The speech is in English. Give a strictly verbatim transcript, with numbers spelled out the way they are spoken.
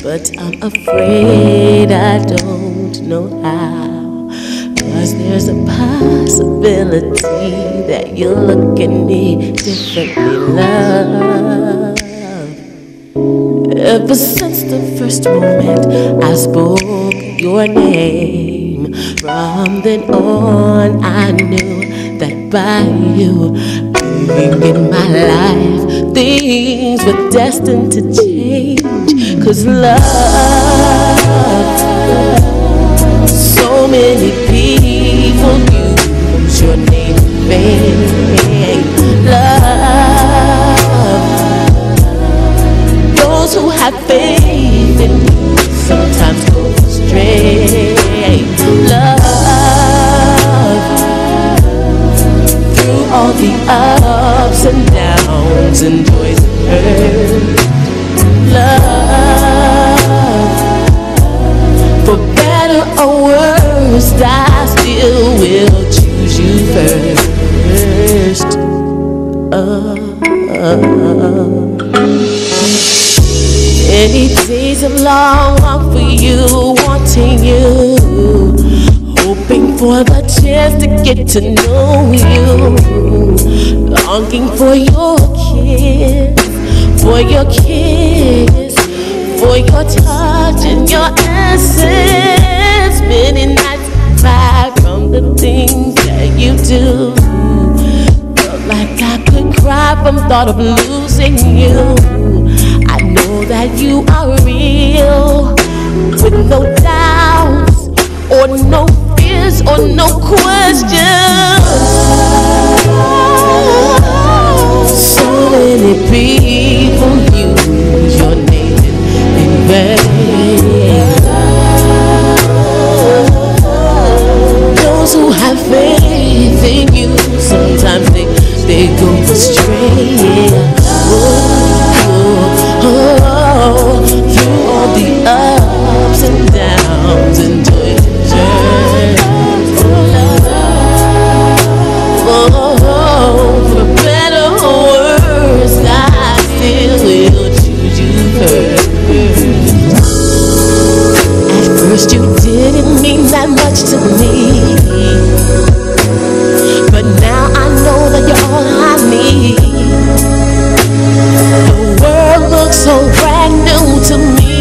but I'm afraid I don't know how. 'Cause there's a possibility that you'll look at me differently, love. Ever since the first moment I spoke your name, from then on I knew that by you being in my life, things were destined to change. 'Cause love, so many people use your name in vain. Love, those who have faith in you sometimes go astray. Love, through all the ups and downs and joys and hurt. Love, for better or worse, I still will choose you first. Uh, uh. Any days of long walk for you, wanting you, hoping for the chance to get to know you, longing for your kiss, for your kiss, for your touch and your essence. Many nights cry from the things that you do. Felt like I could cry from thought of losing you. I know that you are real, with no doubts or no fears or no questions. So many people use your name in vain. Those who have faith in you, sometimes they, they go astray. Oh, oh, oh, through all the ups and downs and joys and journeys. Oh, oh, oh, for better or worse, I still will choose you first. At first you didn't mean that much to me, but now I know that you're all I need. The world looks so brand new to me.